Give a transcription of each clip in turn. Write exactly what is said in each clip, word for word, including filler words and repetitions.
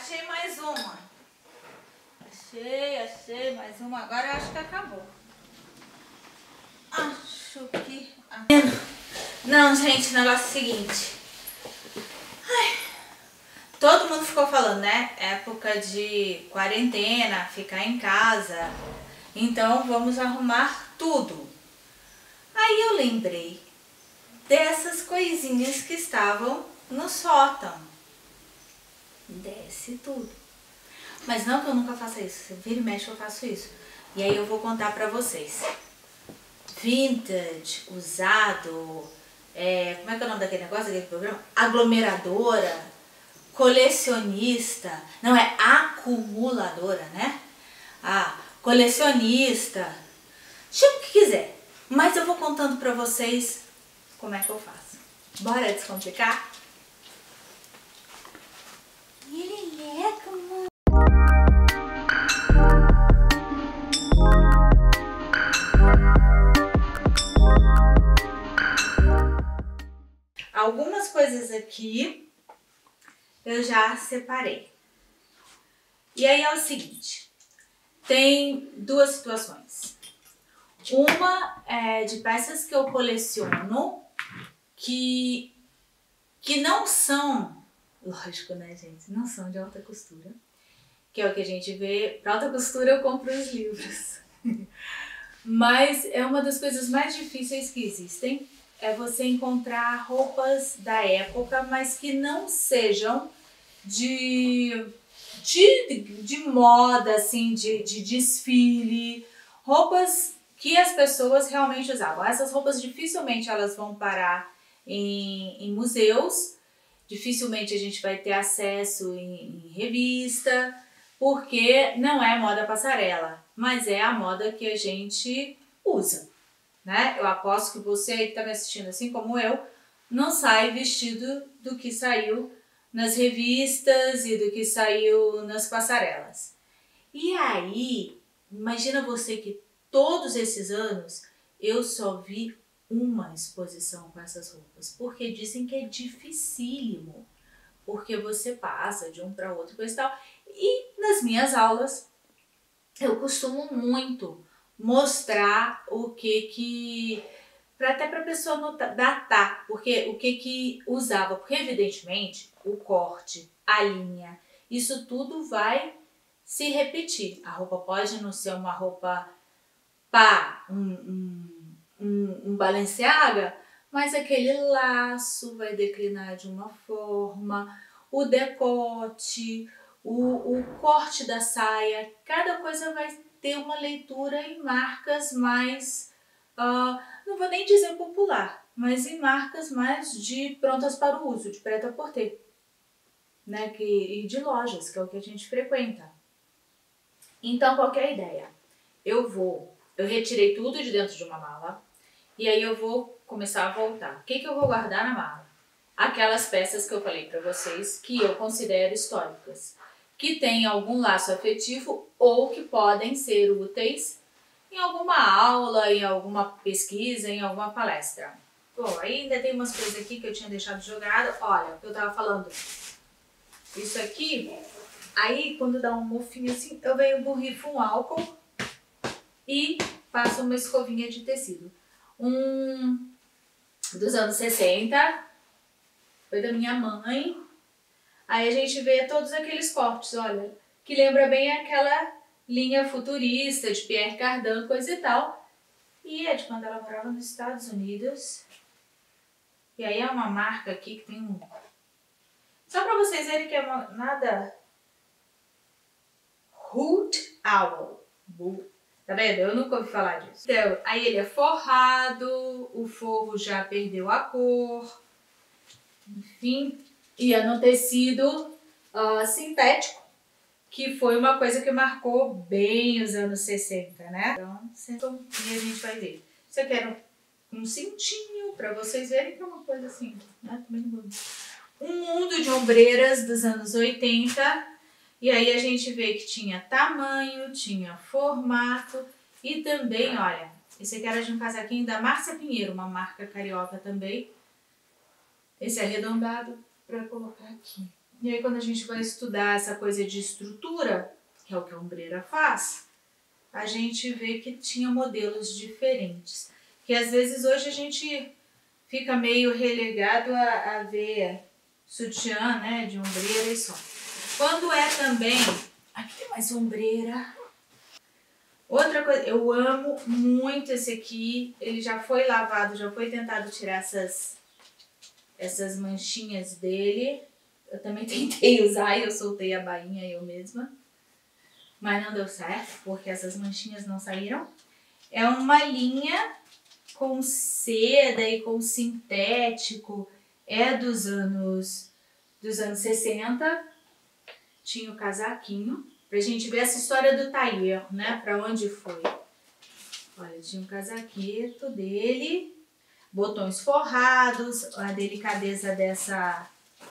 achei mais uma. Achei, achei mais uma. Agora eu acho que acabou. Acho que... Não, gente, o negócio é o seguinte. Ai, todo mundo ficou falando, né? Época de quarentena, ficar em casa. Então vamos arrumar tudo. Aí eu lembrei dessas coisinhas que estavam no sótão. Desce tudo. Mas não que eu nunca faça isso. Se vira e mexe eu faço isso. E aí eu vou contar pra vocês. Vintage, usado, é, como é que é o nome daquele negócio, daquele programa? Aglomeradora, colecionista, não, é acumuladora, né? Ah, colecionista, chama o que quiser. Mas eu vou contando pra vocês como é que eu faço. Bora descomplicar? Leleca, mano. Algumas coisas aqui eu já separei. E aí é o seguinte, tem duas situações. Uma é de peças que eu coleciono que, que não são, lógico, né, gente? Não são de alta costura. Que é o que a gente vê. Pra alta costura eu compro os livros. Mas é uma das coisas mais difíceis que existem. É você encontrar roupas da época, mas que não sejam de, de, de moda, assim, de, de desfile. Roupas que as pessoas realmente usavam. Essas roupas dificilmente elas vão parar em, em museus. Dificilmente a gente vai ter acesso em, em revista, porque não é moda passarela, mas é a moda que a gente usa, né? Eu aposto que você que está me assistindo, assim como eu, não sai vestido do que saiu nas revistas e do que saiu nas passarelas. E aí, imagina você que todos esses anos eu só vi uma exposição com essas roupas, porque dizem que é dificílimo, porque você passa de um para outro, coisa e tal. E nas minhas aulas eu costumo muito mostrar o que que, pra, até para a pessoa notar, datar, porque o que que usava, porque evidentemente o corte, a linha, isso tudo vai se repetir. A roupa pode não ser uma roupa pá, um, um, um, um Balenciaga, mas aquele laço vai declinar de uma forma, o decote, o, o corte da saia, cada coisa vai ter uma leitura em marcas mais, uh, não vou nem dizer popular, mas em marcas mais de prontas para o uso, de prêt-à-porter, né, que, e de lojas, que é o que a gente frequenta. Então, qual que é a ideia? Eu vou, eu retirei tudo de dentro de uma mala e aí eu vou começar a voltar. O que que eu vou guardar na mala? Aquelas peças que eu falei para vocês que eu considero históricas, que têm algum laço afetivo ou que podem ser úteis em alguma aula, em alguma pesquisa, em alguma palestra. Bom, ainda tem umas coisas aqui que eu tinha deixado jogado. Olha, o que eu tava falando, isso aqui, aí quando dá um mofinho assim, eu venho borrifo um álcool e passo uma escovinha de tecido. Um dos anos sessenta, foi da minha mãe. Aí a gente vê todos aqueles cortes, olha, que lembra bem aquela linha futurista de Pierre Cardin, coisa e tal. E é de quando ela morava nos Estados Unidos. E aí é uma marca aqui que tem um... Só pra vocês verem que é uma... nada... Hoot Owl. Tá vendo? Eu nunca ouvi falar disso. Então, aí ele é forrado, o forro já perdeu a cor, enfim, e é no tecido uh, sintético, que foi uma coisa que marcou bem os anos sessenta, né? Então, e a gente vai ver. Isso aqui era um, um cintinho, pra vocês verem que é uma coisa assim, né? Um mundo de ombreiras dos anos oitenta. E aí a gente vê que tinha tamanho, tinha formato e também, olha, esse aqui era de um casaquinho da Márcia Pinheiro, uma marca carioca também. Esse arredondado para colocar aqui. E aí quando a gente vai estudar essa coisa de estrutura, que é o que a ombreira faz, a gente vê que tinha modelos diferentes. Que às vezes hoje a gente fica meio relegado a, a ver sutiã, né, de ombreira e só. Quando é também... Aqui tem mais ombreira. Outra coisa, eu amo muito esse aqui. Ele já foi lavado, já foi tentado tirar essas, essas manchinhas dele. Eu também tentei usar e eu soltei a bainha eu mesma. Mas não deu certo, porque essas manchinhas não saíram. É uma linha com seda e com sintético. É dos anos, dos anos sessenta. Tinha o casaquinho. Pra gente ver essa história do tailleur, né? Pra onde foi. Olha, tinha um casaqueto dele. Botões forrados. A delicadeza dessa...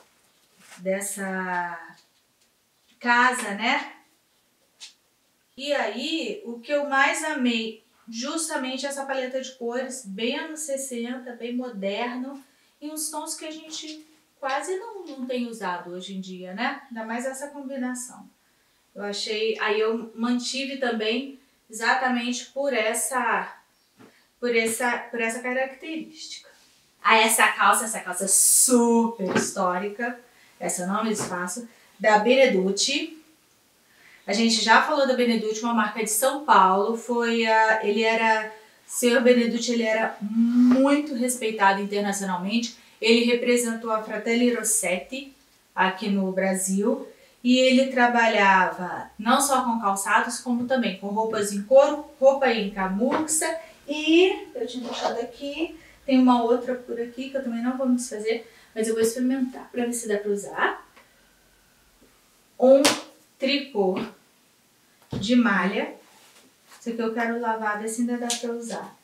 Dessa casa, né? E aí, o que eu mais amei, justamente essa paleta de cores, bem anos sessenta, bem moderno, e uns tons que a gente quase não, não tem usado hoje em dia, né? Ainda mais essa combinação. Eu achei, aí eu mantive também exatamente por essa, por essa, por essa característica. Ah, essa calça, essa calça super histórica, essa eu não me desfaço, da Benedutti. A gente já falou da Benedutti, uma marca de São Paulo. Foi a, ele era, senhor Benedutti, ele era muito respeitado internacionalmente. Ele representou a Fratelli Rossetti aqui no Brasil. E ele trabalhava não só com calçados, como também com roupas em couro, roupa em camurça. E eu tinha deixado aqui, tem uma outra por aqui que eu também não vou me desfazer, mas eu vou experimentar para ver se dá para usar. Um tricô de malha. Isso aqui eu quero lavar, ver se ainda dá pra usar.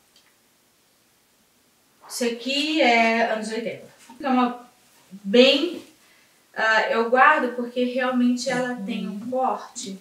Isso aqui é anos oitenta. É uma bem... Uh, eu guardo porque realmente ela tem um corte.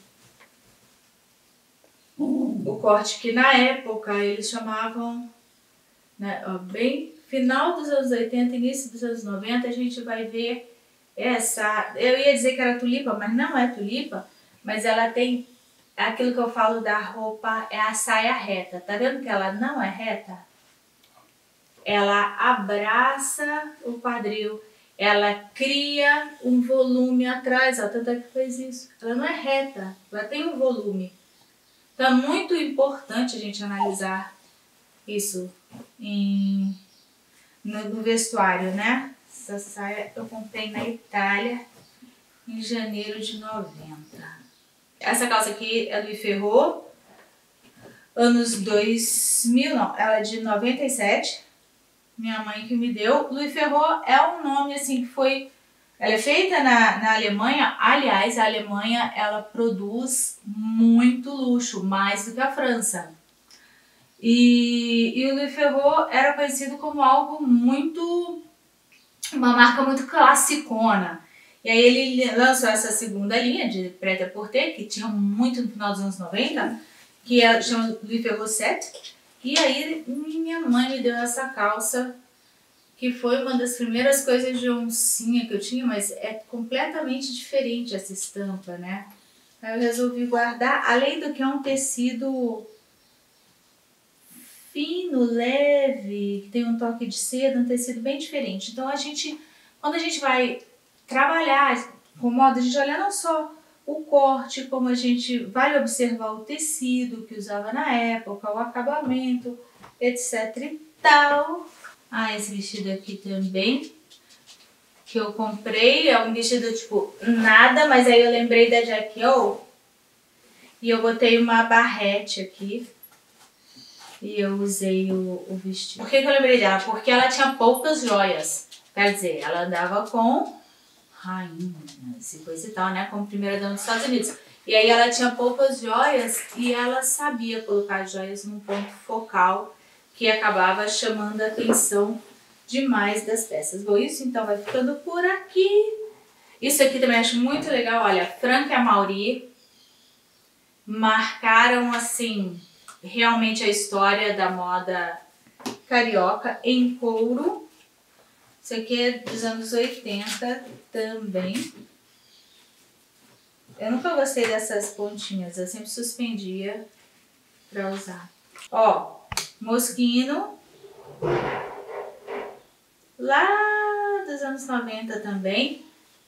O corte que na época eles chamavam... Né, ó, bem final dos anos oitenta, início dos anos noventa, a gente vai ver essa... Eu ia dizer que era tulipa, mas não é tulipa. Mas ela tem aquilo que eu falo da roupa, é a saia reta. Tá vendo que ela não é reta? Ela abraça o quadril. Ela cria um volume atrás, ó, tanto é que fez isso. Ela não é reta, ela tem um volume. Então é muito importante a gente analisar isso em, no, no vestuário, né? Essa saia eu comprei na Itália em janeiro de noventa. Essa calça aqui é Louis Ferraud, anos dois mil, não, ela é de noventa e sete. Minha mãe que me deu. Louis Ferraud é um nome assim que foi... Ela é feita na, na Alemanha. Aliás, a Alemanha ela produz muito luxo, mais do que a França. E, e o Louis Ferraud era conhecido como algo muito... Uma marca muito classicona. E aí ele lançou essa segunda linha de prêt-à-porter, que tinha muito no final dos anos noventa, que é, chama Louis Ferraud sete. E aí minha mãe me deu essa calça, que foi uma das primeiras coisas de oncinha que eu tinha, mas é completamente diferente essa estampa, né? Aí eu resolvi guardar, além do que é um tecido fino, leve, que tem um toque de seda, um tecido bem diferente. Então a gente, quando a gente vai trabalhar com moda, a gente olha não só o corte, como a gente vai observar o tecido que usava na época, o acabamento, etc e tal. Ah, esse vestido aqui também, que eu comprei, é um vestido tipo nada, mas aí eu lembrei da Jackie O e eu botei uma barrete aqui e eu usei o, o vestido. Por que que eu lembrei dela? Porque ela tinha poucas joias, quer dizer, ela andava com rainhas e coisa e tal, né, como primeira dama dos Estados Unidos. E aí ela tinha poucas joias e ela sabia colocar as joias num ponto focal que acabava chamando a atenção demais das peças. Bom, isso então vai ficando por aqui. Isso aqui também acho muito legal, olha, Franck e Amaury marcaram assim realmente a história da moda carioca em couro. Isso aqui é dos anos oitenta também. Eu nunca gostei dessas pontinhas, eu sempre suspendia pra usar. Ó, Moschino. Lá dos anos noventa também.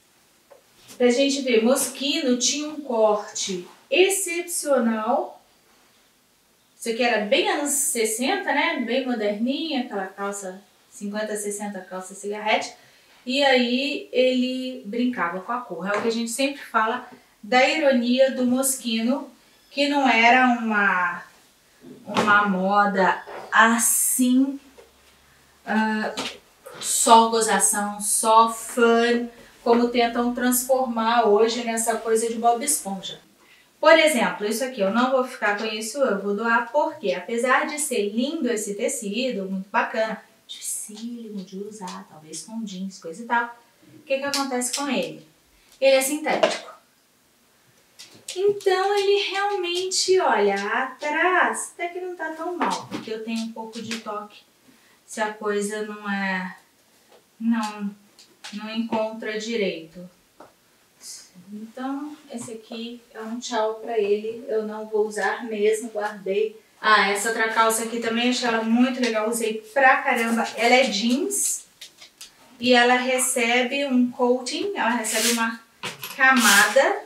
Pra gente ver, Moschino tinha um corte excepcional. Isso aqui era bem anos sessenta, né? Bem moderninha, aquela calça cinquenta, sessenta, calça cigarrete. E aí ele brincava com a cor. É o que a gente sempre fala da ironia do Moschino, que não era uma, uma moda assim, uh, só gozação, só fun, como tentam transformar hoje nessa coisa de Bob Esponja. Por exemplo, isso aqui, eu não vou ficar com isso, eu vou doar, porque apesar de ser lindo esse tecido, muito bacana, dificílimo de usar, talvez com jeans, coisa e tal, o que que acontece com ele? Ele é sintético. Então ele realmente, olha, atrás até que não tá tão mal, porque eu tenho um pouco de toque se a coisa não é, não, não encontra direito. Então, esse aqui é um tchau pra ele, eu não vou usar mesmo, guardei. Ah, essa outra calça aqui também, achei ela muito legal, usei pra caramba. Ela é jeans e ela recebe um coating, ela recebe uma camada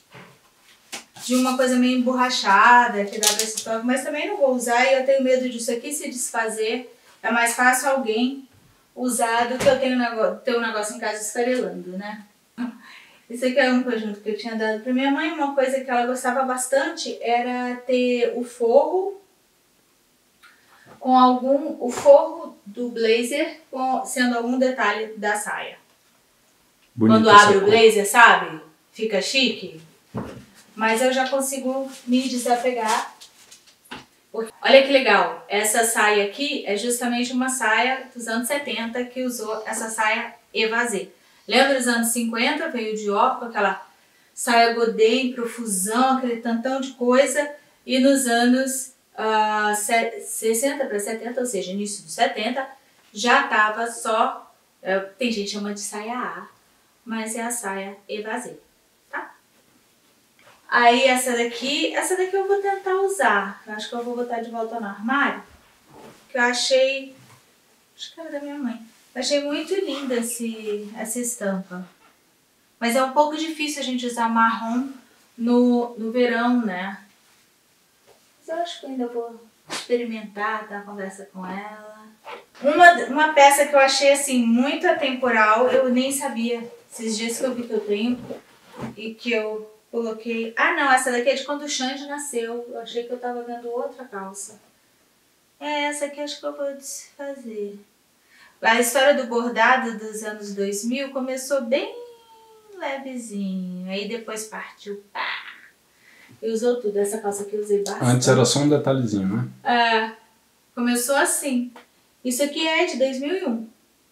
de uma coisa meio emborrachada, que dá pra esse toque, mas também não vou usar e eu tenho medo disso aqui se desfazer. É mais fácil alguém usar do que eu tenho um negócio, ter um negócio em casa esfarelando, né? Isso aqui é um conjunto que eu tinha dado pra minha mãe. Uma coisa que ela gostava bastante era ter o forro com algum, o forro do blazer com, sendo algum detalhe da saia. Bonita. Quando abre o blazer, sabe? Fica chique. Mas eu já consigo me desapegar. Olha que legal, essa saia aqui é justamente uma saia dos anos setenta que usou essa saia evasê. Lembra dos anos cinquenta, veio o Dior com aquela saia godê em profusão, aquele tantão de coisa. E nos anos uh, sessenta para setenta, ou seja, início dos setenta, já estava só, uh, tem gente que chama de saia A, mas é a saia evasê, tá? Aí essa daqui, essa daqui eu vou tentar usar. Eu acho que eu vou botar de volta no armário, que eu achei, acho que era da minha mãe. Achei muito linda esse, essa estampa. Mas é um pouco difícil a gente usar marrom no, no verão, né? Mas eu acho que ainda vou experimentar, dar uma conversa com ela. Uma, uma peça que eu achei assim muito atemporal, eu nem sabia. Esses dias que eu vi que eu tenho e que eu coloquei... Ah não, essa daqui é de quando o Xande nasceu. Eu achei que eu tava vendo outra calça. É essa aqui, acho que eu vou desfazer. A história do bordado dos anos dois mil começou bem levezinho, aí depois partiu, pá, e usou tudo. Essa calça aqui eu usei bastante. Antes era só um detalhezinho, né? É, começou assim. Isso aqui é de dois mil e um.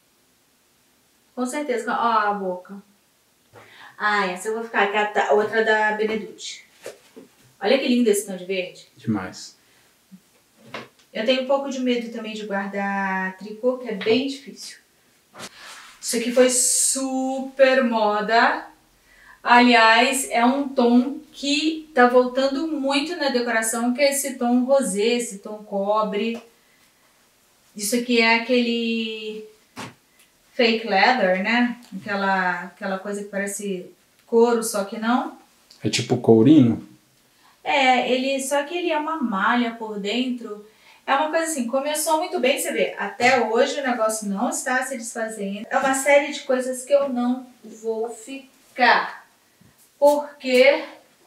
Com certeza. Ó a boca. Ah, essa eu vou ficar, que é a outra da Benedutti. Olha que lindo esse tom de verde. Demais. Eu tenho um pouco de medo também de guardar tricô, que é bem difícil. Isso aqui foi super moda. Aliás, é um tom que tá voltando muito na decoração, que é esse tom rosé, esse tom cobre. Isso aqui é aquele fake leather, né? Aquela, aquela coisa que parece couro, só que não. É tipo courinho? É, ele, só que ele é uma malha por dentro. É uma coisa assim, começou muito bem, você vê, até hoje o negócio não está se desfazendo. É uma série de coisas que eu não vou ficar. Porque,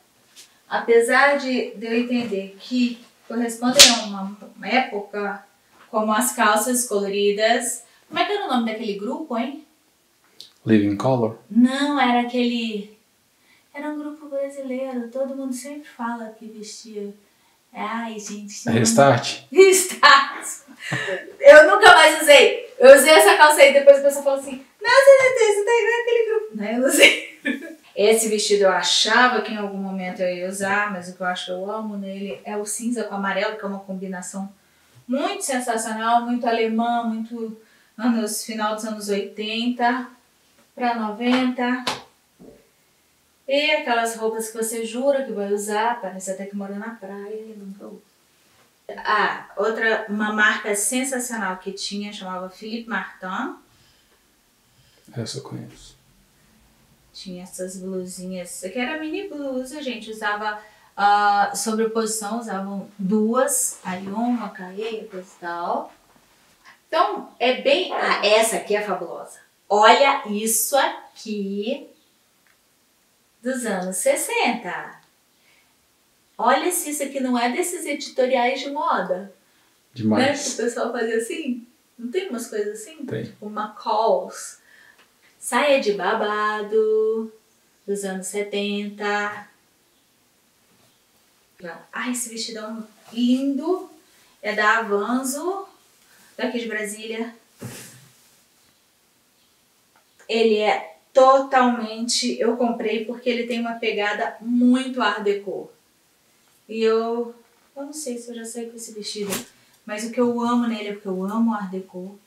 apesar de, de eu entender que correspondem a uma, uma época, como as calças coloridas... Como é que era o nome daquele grupo, hein? Living Color? Não, era aquele... Era um grupo brasileiro, todo mundo sempre fala que vestia... Ai, gente... Restart? Restart! Eu nunca mais usei. Eu usei essa calça aí, depois a pessoa falou assim, nossa, você tá igual aquele grupo. Né? Eu não sei. Esse vestido eu achava que em algum momento eu ia usar, mas o que eu acho que eu amo nele é o cinza com amarelo, que é uma combinação muito sensacional, muito alemã, muito anos, final dos anos oitenta para noventa. E aquelas roupas que você jura que vai usar, parece até que mora na praia e nunca usa. Ah, outra, uma marca sensacional que tinha, chamava Philippe Martin. Essa eu conheço. Tinha essas blusinhas, isso aqui era mini blusa, gente, usava uh, sobreposição, usavam duas, aí uma caía, coisa e tal. Então, é bem... Ah, essa aqui é fabulosa. Olha isso aqui dos anos sessenta. Olha se isso aqui não é desses editoriais de moda. Demais. Né? Que o pessoal fazia assim. Não tem umas coisas assim? Tem. Tipo uma calls. Saia de babado dos anos setenta. Ai, esse vestidão lindo. É da Avanzo, daqui de Brasília. Ele é totalmente... Eu comprei porque ele tem uma pegada muito art déco. E eu... Eu não sei se eu já saí com esse vestido. Mas o que eu amo nele é porque eu amo art déco.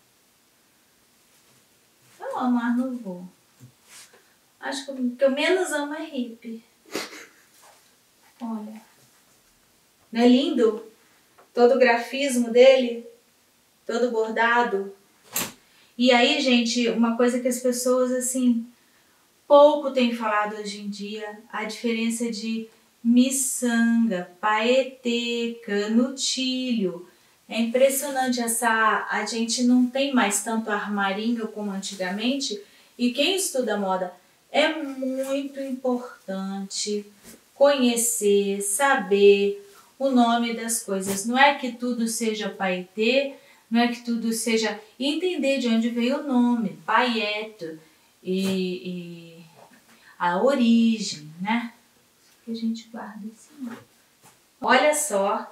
Eu amo art nouveau. Acho que o que eu menos amo é hippie. Olha. Não é lindo? Todo o grafismo dele. Todo bordado. E aí, gente, uma coisa que as pessoas, assim, pouco têm falado hoje em dia, a diferença de miçanga, paetê, canutilho. É impressionante essa... A gente não tem mais tanto armarinho como antigamente. E quem estuda moda é muito importante conhecer, saber o nome das coisas. Não é que tudo seja paetê, não é que tudo seja... Entender de onde veio o nome, paillette, e, e a origem, né? Que a gente guarda assim. Olha só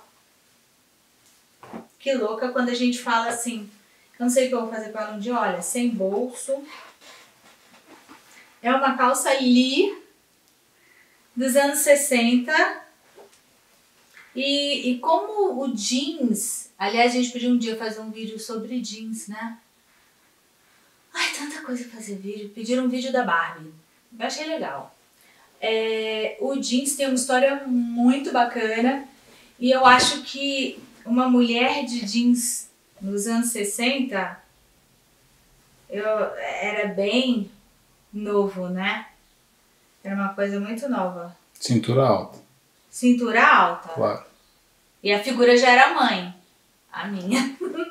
que louca quando a gente fala assim, eu não sei o que eu vou fazer com ela um dia, olha, sem bolso. É uma calça Lee dos anos sessenta. E, e como o jeans, aliás, a gente podia um dia fazer um vídeo sobre jeans, né? Ai, tanta coisa pra fazer vídeo. Pediram um vídeo da Barbie. Eu achei legal. É, o jeans tem uma história muito bacana. E eu acho que uma mulher de jeans nos anos sessenta eu, era bem novo, né? Era uma coisa muito nova. Cintura alta. Cintura alta? Claro. E a figura já era mãe. A minha.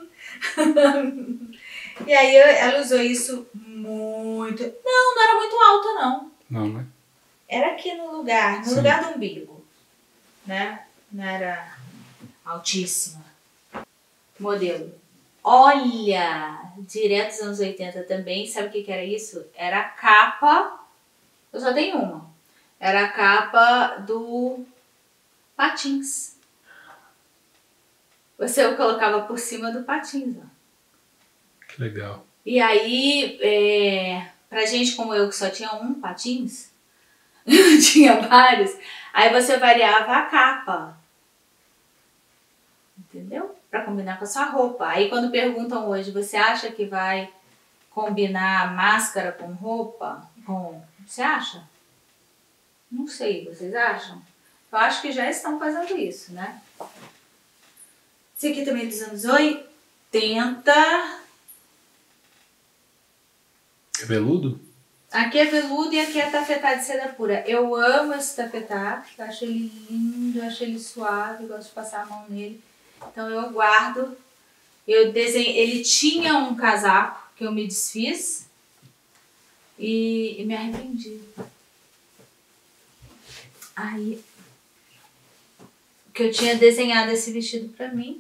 E aí ela usou isso muito... Não, não era muito alta, não. Não, né? Era aqui no lugar, no Sim. lugar do umbigo. Né? Não era altíssima. Modelo. Olha! Direto dos anos oitenta também. Sabe o que que era isso? Era a capa... Eu só tenho uma. Era a capa do Patins. Você o colocava por cima do Patins, ó. Que legal. E aí, é, pra gente como eu que só tinha um Patins, tinha vários, aí você variava a capa. Entendeu? Pra combinar com a sua roupa. Aí quando perguntam hoje, você acha que vai combinar máscara com roupa? Com... Você acha? Não sei, vocês acham? Eu acho que já estão fazendo isso, né? Esse aqui também é dos anos oitenta. É veludo? Aqui é veludo e aqui é tafetá de seda pura. Eu amo esse tafetá, eu acho ele lindo, eu acho ele suave, gosto de passar a mão nele. Então eu guardo. Eu desenhei, ele tinha um casaco que eu me desfiz e, e me arrependi. Aí, que eu tinha desenhado esse vestido pra mim.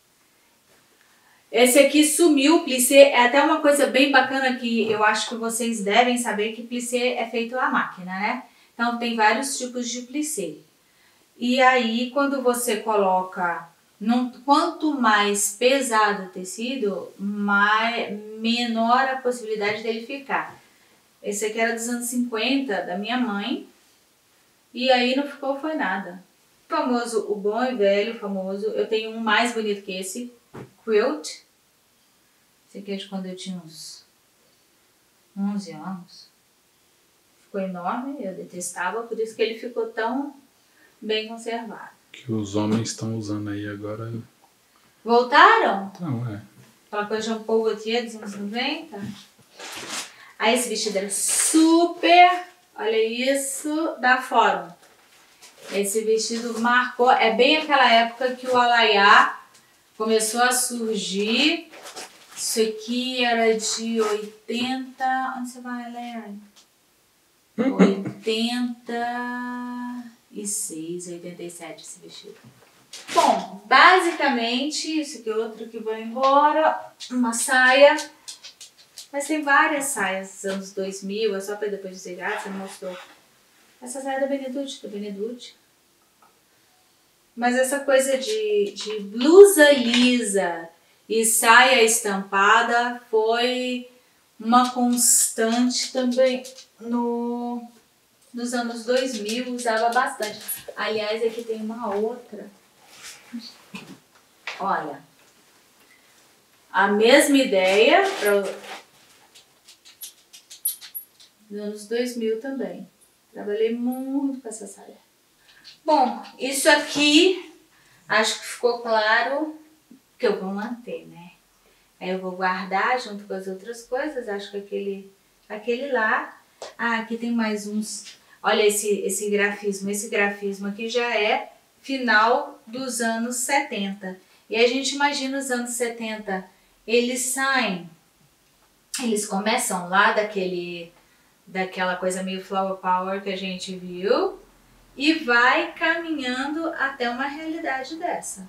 Esse aqui sumiu, o plissê, é até uma coisa bem bacana que eu acho que vocês devem saber que plissê é feito à máquina, né? Então tem vários tipos de plissê. E aí quando você coloca, num, quanto mais pesado o tecido, mais, menor a possibilidade dele ficar. Esse aqui era dos anos cinquenta, da minha mãe, e aí não ficou, foi nada. O famoso, o bom e velho, famoso, eu tenho um mais bonito que esse, quilt. Esse aqui é de quando eu tinha uns onze anos. ficou enorme, eu detestava, por isso que ele ficou tão bem conservado. Que os homens estão usando aí agora. Voltaram? Então, é. Aquela coisa Jean Paul Gaultier dos anos noventa. Aí esse vestido era super, olha isso, da Fórum. Esse vestido marcou, é bem aquela época que o alaiá começou a surgir. Isso aqui era de oitenta, onde você vai, Larry? oitenta e seis, oitenta e sete esse vestido. Bom, basicamente, isso aqui é outro que vai embora, uma saia. Mas tem várias saias dos anos dois mil, é só para depois dizer, ah, você não mostrou. Essa saia é da Benedute, da Benedute. Mas essa coisa de, de blusa lisa e saia estampada foi uma constante também no, nos anos dois mil, usava bastante. Aliás, aqui tem uma outra. Olha, a mesma ideia para nos anos dois mil também. Trabalhei muito com essa saia. Bom, isso aqui, acho que ficou claro que eu vou manter, né? Aí eu vou guardar junto com as outras coisas, acho que aquele, aquele lá. Ah, aqui tem mais uns. Olha esse, esse grafismo, esse grafismo aqui já é final dos anos setenta. E a gente imagina os anos setenta, eles saem, eles começam lá daquele, daquela coisa meio flower power que a gente viu e vai caminhando até uma realidade dessa.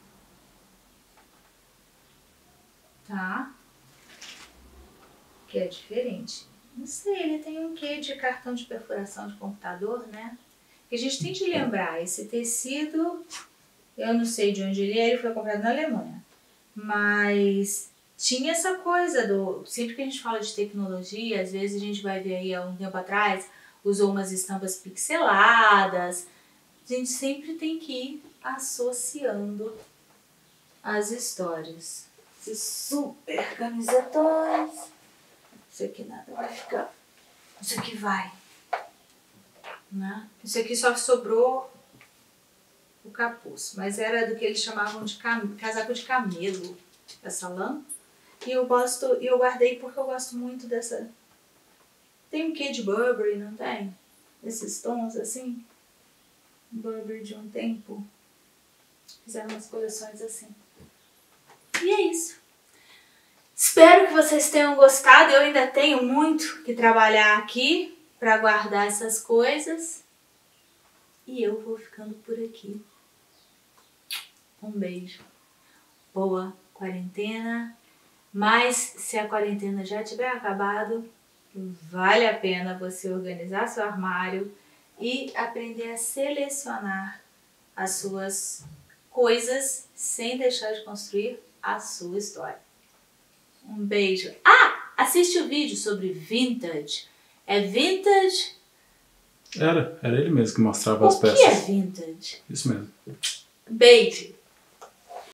Tá? Que é diferente. Não sei, ele tem um quê de cartão de perfuração de computador, né? Que a gente tem de lembrar, esse tecido, eu não sei de onde ele é, ele foi comprado na Alemanha. Mas tinha essa coisa do... Sempre que a gente fala de tecnologia, às vezes a gente vai ver aí há um tempo atrás, usou umas estampas pixeladas. A gente sempre tem que ir associando as histórias. Esses super camisetões. Isso aqui nada vai ficar. Isso aqui vai. Né? Isso aqui só sobrou o capuz. Mas era do que eles chamavam de cam... casaco de camelo. Essa lã. E eu gosto, eu guardei porque eu gosto muito dessa... Tem um quê de Burberry, não tem? Esses tons assim. Burberry de um tempo. Fizeram umas coleções assim. E é isso. Espero que vocês tenham gostado. Eu ainda tenho muito que trabalhar aqui para guardar essas coisas. E eu vou ficando por aqui. Um beijo. Boa quarentena. Mas se a quarentena já tiver acabado, vale a pena você organizar seu armário e aprender a selecionar as suas coisas sem deixar de construir a sua história. Um beijo. Ah, assiste o vídeo sobre vintage. É vintage? Era, era ele mesmo que mostrava as peças. O que é vintage? Isso mesmo. Beijo.